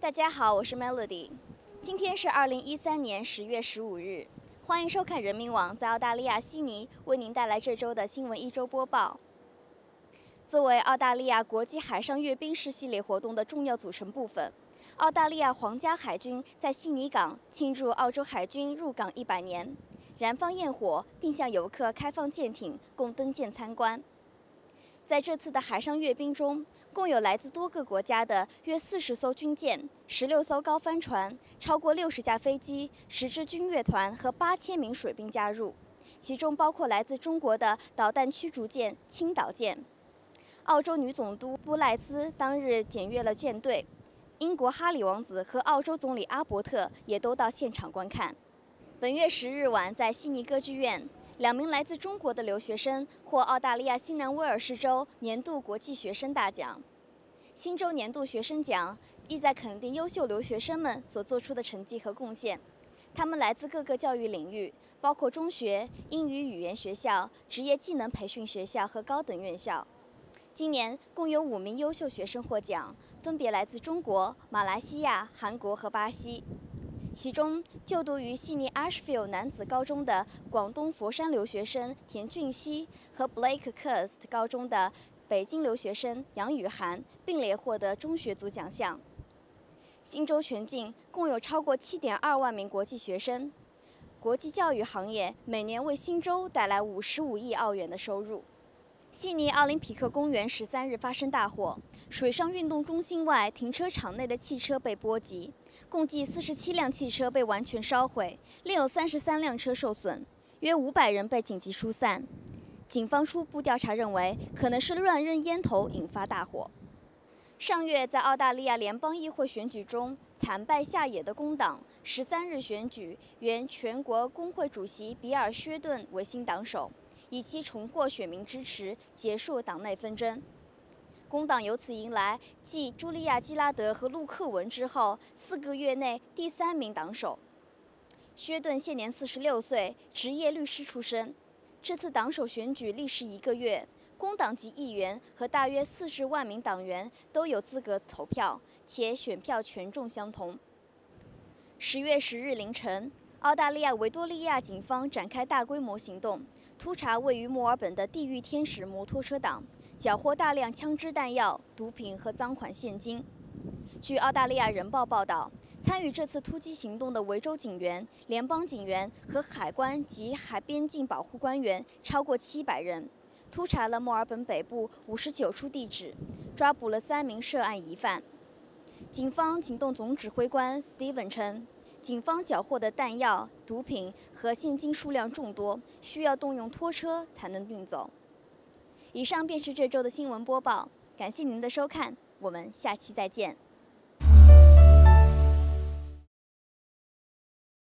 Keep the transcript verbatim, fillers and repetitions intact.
大家好，我是 Melody。今天是二零一三年十月十五日，欢迎收看人民网在澳大利亚悉尼为您带来这周的新闻一周播报。作为澳大利亚国际海上阅兵式系列活动的重要组成部分，澳大利亚皇家海军在悉尼港庆祝澳洲海军入港一百年，燃放焰火，并向游客开放舰艇供登舰参观。在这次的海上阅兵中，共有来自多个国家的约四十艘军舰、十六艘高帆船、超过六十架飞机、十支军乐团和八千名水兵加入，其中包括来自中国的导弹驱逐舰青岛舰。澳洲女总督布赖斯当日检阅了舰队，英国哈里王子和澳洲总理阿伯特也都到现场观看。本月十日晚，在悉尼歌剧院，两名来自中国的留学生获澳大利亚新南威尔士州年度国际学生大奖。新州年度学生奖意在肯定优秀留学生们所做出的成绩和贡献。他们来自各个教育领域，包括中学、英语语言学校、职业技能培训学校和高等院校。今年共有五名优秀学生获奖，分别来自中国、马来西亚、韩国和巴西。其中，就读于悉尼 Ashfield 男子高中的广东佛山留学生田俊熙和 Blakehurst 高中的北京留学生杨雨涵并列获得中学组奖项。新州全境共有超过 七点二万名国际学生，国际教育行业每年为新州带来五十五亿澳元的收入。悉尼奥林匹克公园十三日发生大火，水上运动中心外停车场内的汽车被波及，共计四十七辆汽车被完全烧毁，另有三十三辆车受损，约五百人被紧急疏散。警方初步调查认为，可能是乱扔烟头引发大火。上月在澳大利亚联邦议会选举中惨败下野的工党，十三日选举原全国工会主席比尔·薛顿为新党首，以期重获选民支持，结束党内纷争。工党由此迎来继茱莉亚·基拉德和陆克文之后，四个月内第三名党首。薛顿现年四十六岁，职业律师出身。这次党首选举历时一个月，工党籍议员和大约四十万名党员都有资格投票，且选票权重相同。十月十日凌晨，澳大利亚维多利亚警方展开大规模行动，突查位于墨尔本的地狱天使摩托车党，缴获大量枪支弹药、毒品和赃款现金。据澳大利亚人报报道，参与这次突击行动的维州警员、联邦警员和海关及海边境保护官员超过七百人，突查了墨尔本北部五十九处地址，抓捕了三名涉案疑犯。警方行动总指挥官 Steven 称，警方缴获的弹药、毒品和现金数量众多，需要动用拖车才能运走。以上便是这周的新闻播报，感谢您的收看，我们下期再见。